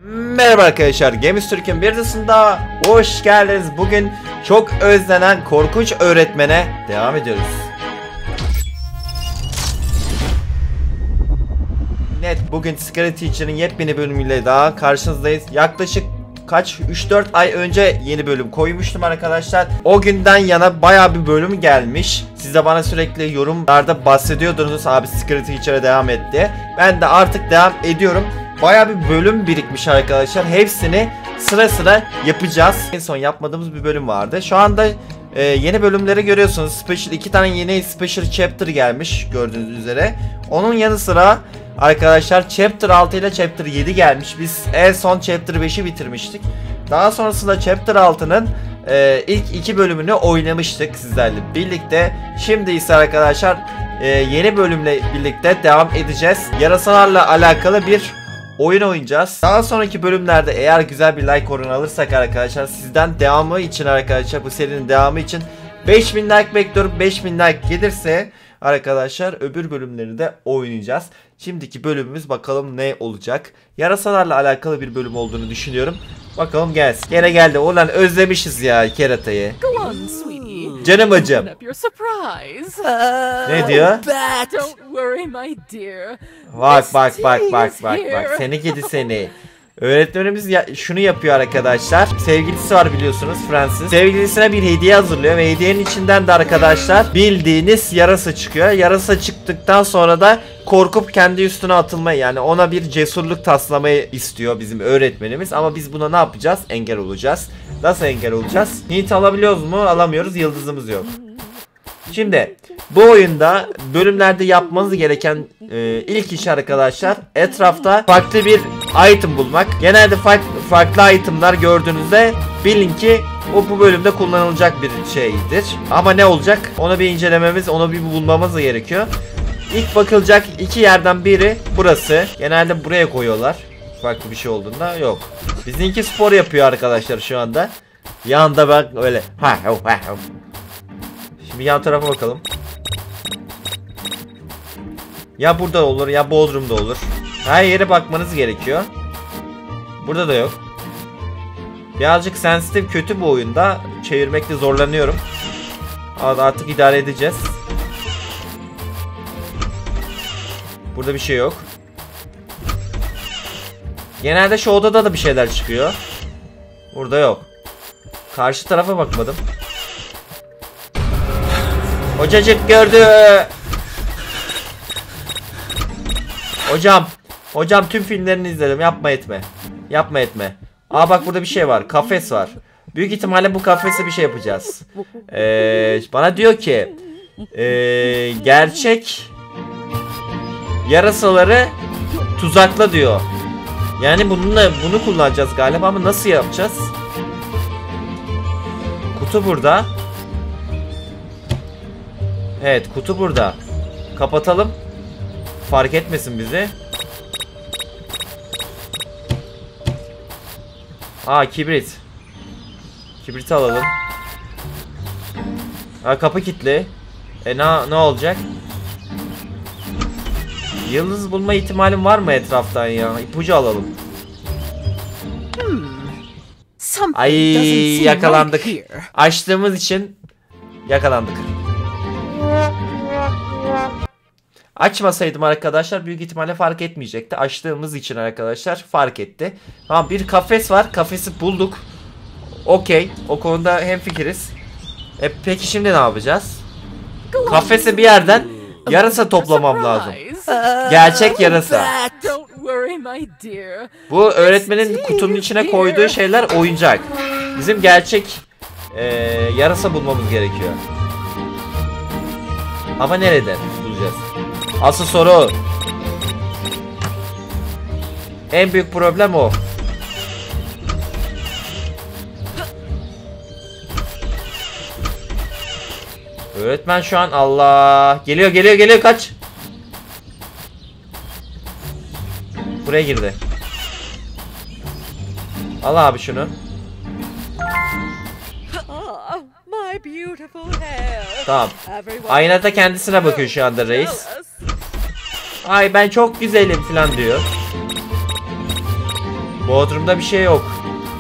Merhaba arkadaşlar, Games Türk'ün bir dışında hoş geldiniz. Bugün çok özlenen korkunç öğretmene devam ediyoruz. Evet, bugün Scary Teacher'ın yepyeni bölümüyle daha karşınızdayız. Yaklaşık 3-4 ay önce yeni bölüm koymuştum arkadaşlar. O günden yana bayağı bir bölüm gelmiş. Siz de bana sürekli yorumlarda bahsediyordunuz, abi Scary Teacher'a devam et diye. Ben de artık devam ediyorum. Bayağı bir bölüm birikmiş arkadaşlar. Hepsini sıra sıra yapacağız. En son yapmadığımız bir bölüm vardı. Şu anda yeni bölümleri görüyorsunuz. Special 2 tane yeni Special Chapter gelmiş gördüğünüz üzere. Onun yanı sıra arkadaşlar Chapter 6 ile Chapter 7 gelmiş. Biz en son Chapter 5'i bitirmiştik. Daha sonrasında Chapter 6'nın ilk 2 bölümünü oynamıştık sizlerle birlikte. Şimdi ise arkadaşlar yeni bölümle birlikte devam edeceğiz. Yarasalarla alakalı bir oyun oynayacağız. Daha sonraki bölümlerde eğer güzel bir like oranı alırsak arkadaşlar, sizden devamı için arkadaşlar, bu serinin devamı için 5000 like bekliyorum. 5000 like gelirse arkadaşlar öbür bölümleri de oynayacağız. Şimdiki bölümümüz bakalım ne olacak. Yarasalarla alakalı bir bölüm olduğunu düşünüyorum. Bakalım gelsin. Gene geldi. Ulan özlemişiz ya keratayı. Canım acım. Ne diyor? Bak. Seni gidi seni. Öğretmenimiz şunu yapıyor arkadaşlar. Sevgilisi var biliyorsunuz, Francis. Sevgilisine bir hediye hazırlıyor ve hediyenin içinden de arkadaşlar bildiğiniz yarasa çıkıyor. Yarasa çıktıktan sonra da korkup kendi üstüne atılmayı, yani ona bir cesurluk taslamayı istiyor bizim öğretmenimiz. Ama biz buna ne yapacağız? Engel olacağız. Nasıl engel olacağız? Hint alabiliyoruz mu? Alamıyoruz. Yıldızımız yok. Şimdi bu oyunda bölümlerde yapmanız gereken ilk iş arkadaşlar, etrafta farklı bir item bulmak. Genelde farklı itemlar gördüğünüzde bilin ki bu bölümde kullanılacak bir şeydir. Ama ne olacak? Onu bir incelememiz, onu bir bulmamız gerekiyor. İlk bakılacak iki yerden biri burası. Genelde buraya koyuyorlar. Farklı bir şey olduğunda yok. Bizimki spor yapıyor arkadaşlar şu anda. Yanında bak öyle. Şimdi yan tarafa bakalım. Ya burada olur ya Bodrum'da olur. Her yere bakmanız gerekiyor. Burada da yok. Birazcık sensitif, kötü bu oyunda. Çevirmekte zorlanıyorum. Artık idare edeceğiz. Burada bir şey yok. Genelde şu odada da bir şeyler çıkıyor. Burada yok. Karşı tarafa bakmadım. Hocacık gördü. Hocam tüm filmlerini izledim. Yapma etme. Aa bak, burada bir şey var. Kafes var. Büyük ihtimalle bu kafese bir şey yapacağız. Bana diyor ki gerçek yarasaları tuzakla diyor. Yani bunu kullanacağız galiba ama nasıl yapacağız? Kutu burada. Evet, kutu burada. Kapatalım. Fark etmesin bizi. Aa, kibrit. Kibriti alalım. Aa, kapı kilitli. Ne olacak? Yıldız bulma ihtimalim var mı etraftan ya? İpucu alalım. Ay, yakalandık. Açtığımız için yakalandık. Açmasaydım arkadaşlar büyük ihtimalle fark etmeyecekti. Açtığımız için arkadaşlar fark etti. Tamam, bir kafes var. Kafesi bulduk. Okey. O konuda hemfikiriz. Peki şimdi ne yapacağız? Kafese bir yerden yarasa toplamam lazım. Gerçek yarasa. Bu öğretmenin kutunun içine koyduğu şeyler oyuncak. Bizim gerçek yarasa bulmamız gerekiyor. Ama nereden bulacağız? Asıl soru. En büyük problem o. Öğretmen şu an Allah. Geliyor kaç. Buraya girdi. Al abi şunu. Tamam. Aynada kendisine bakıyor şu anda reis. Ay ben çok güzelim falan diyor. Bodrum'da bir şey yok.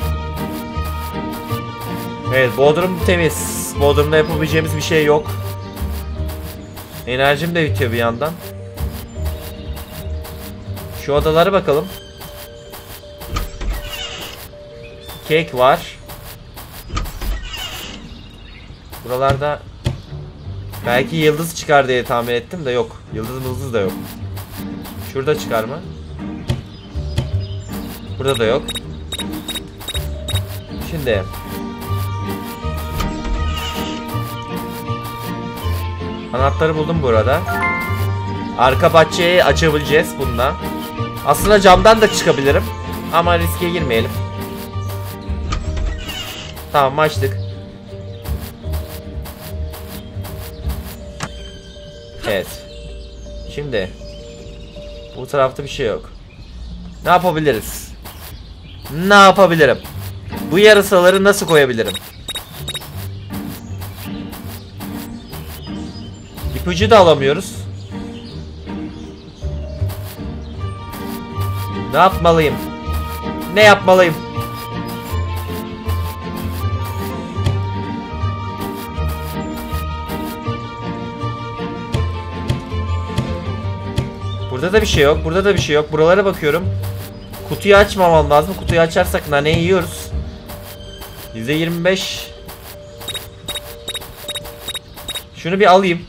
Evet, Bodrum temiz. Bodrum'da yapabileceğimiz bir şey yok. Enerjim de bitiyor bir yandan. Şu odalara bakalım. Kek var. Buralarda belki yıldız çıkar diye tahmin ettim de yok. Yıldız da yok. Şurada çıkar mı? Burada da yok. Şimdi anahtarı buldum burada. Arka bahçeyi açabileceğiz bununla. Aslında camdan da çıkabilirim. Ama riske girmeyelim. Tamam, açtık. Evet. Şimdi bu tarafta bir şey yok. Ne yapabiliriz? Ne yapabilirim? Bu yarasaları nasıl koyabilirim? İpucu da alamıyoruz. Ne yapmalıyım? Ne yapmalıyım? Burada da bir şey yok. Burada da bir şey yok. Buralara bakıyorum. Kutuyu açmamam lazım. Kutuyu açarsak naneyi yiyoruz. %25. Şunu bir alayım.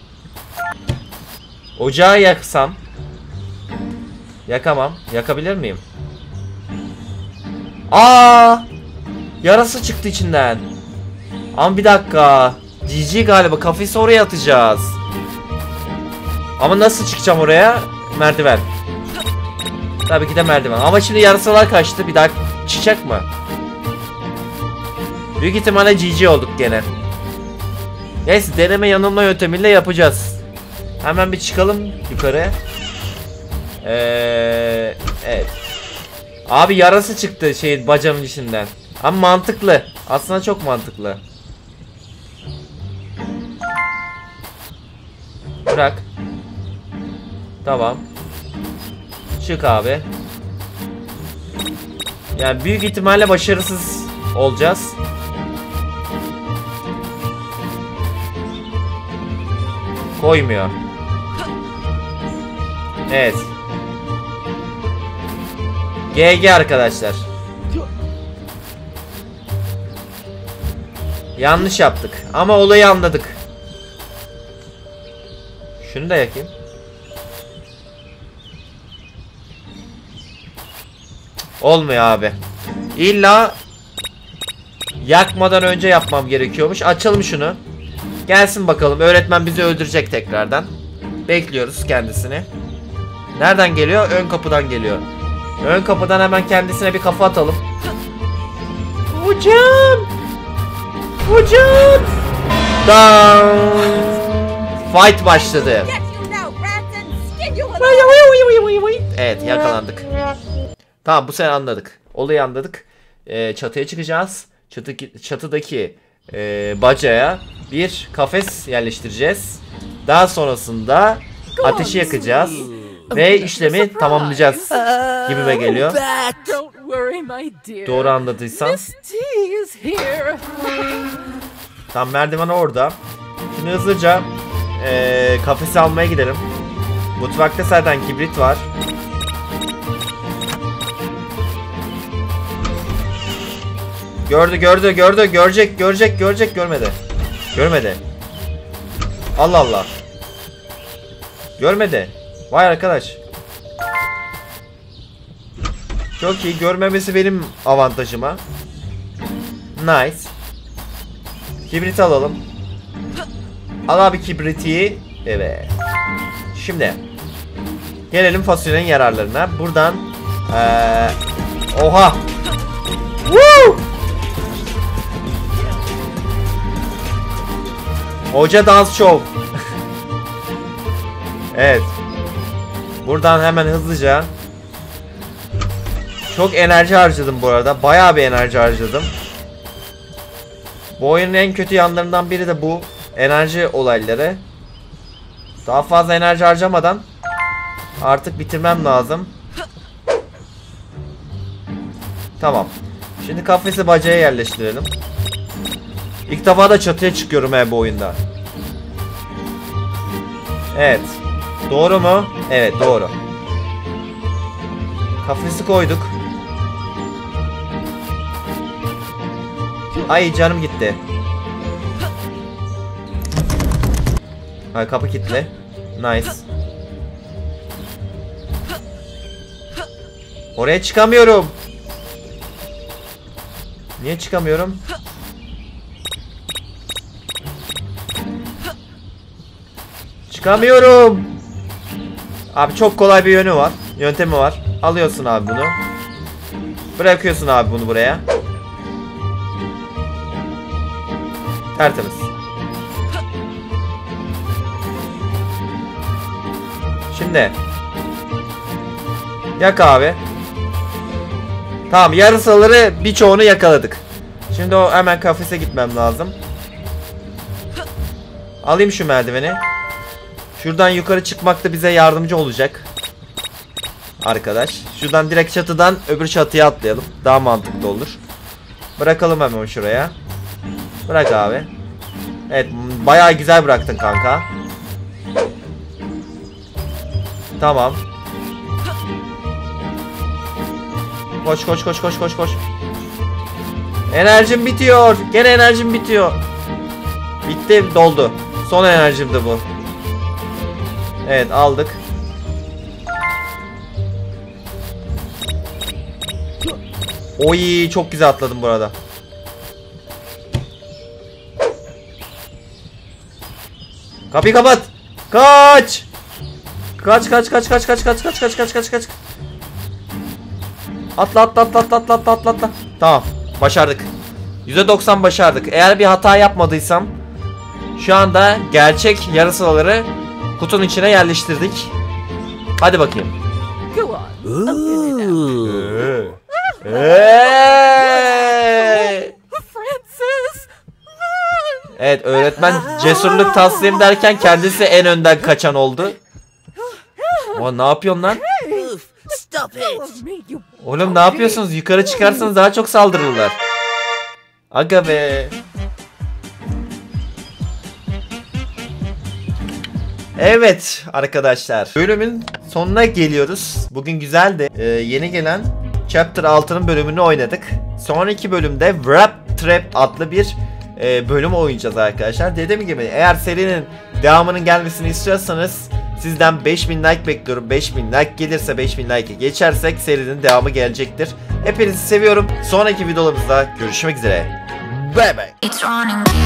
Ocağı yaksam. Yakamam. Yakabilir miyim? Aa! Yarası çıktı içinden. Ama bir dakika. GG galiba. Kafesi oraya atacağız. Ama nasıl çıkacağım oraya? Merdiven. Tabii ki de merdiven. Ama şimdi yarasalar kaçtı. Bir daha çıkacak mı? Büyük ihtimalle GG olduk gene. Neyse, deneme yanılma yöntemiyle yapacağız. Hemen bir çıkalım yukarı. Evet. Abi yarası çıktı bacağımın içinden. Ama mantıklı. Aslında çok mantıklı. Bırak. Tamam. Çık abi. Yani büyük ihtimalle başarısız olacağız. Koymuyor. Evet. GG arkadaşlar. Yanlış yaptık ama olayı anladık. Şunu da yakayım. Olmuyor abi. İlla yakmadan önce yapmam gerekiyormuş. Açalım şunu. Gelsin bakalım. Öğretmen bizi öldürecek tekrardan. Bekliyoruz kendisini. Nereden geliyor? Ön kapıdan geliyor. Ön kapıdan hemen kendisine bir kafa atalım. Hocam! Hocam! Down! Fight başladı. Evet, yakalandık. Tamam, bu sefer anladık. Olayı anladık. Çatıya çıkacağız. Çatıdaki bacaya bir kafes yerleştireceğiz. Daha sonrasında ateşi yakacağız. Ve işlemi tamamlayacağız gibime geliyor. Doğru anladıysam. Tam merdiven orada. Şimdi hızlıca kafesi almaya gidelim. Mutfakta zaten kibrit var. Gördü. Görecek. Görmedi. Allah Allah. Görmedi. Vay arkadaş. Çok iyi. Görmemesi benim avantajıma. Nice. Kibrit alalım. Al abi kibriti. Evet. Şimdi gelelim fasulyenin yararlarına. Buradan oha. Woo! Hoca dans show. Evet. Buradan hemen hızlıca. Çok enerji harcadım bu arada. Bayağı bir enerji harcadım. Bu oyunun en kötü yanlarından biri de bu enerji olayları. Daha fazla enerji harcamadan artık bitirmem lazım. Tamam. Şimdi kafesi bacaya yerleştirelim. İlk defa da çatıya çıkıyorum bu oyunda. Evet. Doğru mu? Evet doğru. Kafesi koyduk. Ay canım gitti. Ay kapı kilitli. Nice. Oraya çıkamıyorum. Niye çıkamıyorum? Çıkamıyorum. Abi çok kolay bir yönü var. Yöntemi var. Alıyorsun abi bunu. Bırakıyorsun abi bunu buraya. Tertemiz. Şimdi yak abi. Tamam, yarısaları birçoğunu yakaladık. Şimdi o hemen kafese gitmem lazım. Alayım şu merdiveni. Şuradan yukarı çıkmak da bize yardımcı olacak. Arkadaş. Şuradan direkt çatıdan öbür çatıya atlayalım. Daha mantıklı olur. Bırakalım hemen şuraya. Bırak abi. Evet, bayağı güzel bıraktın kanka. Tamam. Koş koş koş koş koş koş. Enerjim bitiyor. Gene enerjim bitiyor. Bitti, doldu. Son enerjim de bu. Evet, aldık. Oy, çok güzel atladım burada. Kapıyı kapat. Kaç. Kaç kaç kaç kaç kaç kaç kaç kaç kaç kaç kaç. Atla atla atla atla atla atla atla. Tamam, başardık. %90 başardık. Eğer bir hata yapmadıysam şu anda gerçek yarısaları kutunun içine yerleştirdik. Hadi bakayım. Evet, öğretmen cesurluk taslayayım derken kendisi en önden kaçan oldu. O ne yapıyorsun lan? Oğlum ne yapıyorsunuz? Yukarı çıkarsanız daha çok saldırırlar. Aga be. Evet arkadaşlar, bölümün sonuna geliyoruz. Bugün güzeldi. Yeni gelen Chapter 6'nın bölümünü oynadık. Sonraki bölümde Wrap Trap adlı bir bölüm oynayacağız arkadaşlar. Dediğim gibi, eğer serinin devamının gelmesini istiyorsanız sizden 5000 like bekliyorum. 5000 like gelirse, 5000 like'e geçersek serinin devamı gelecektir. Hepinizi seviyorum. Sonraki videolarımızda görüşmek üzere. Bye bye.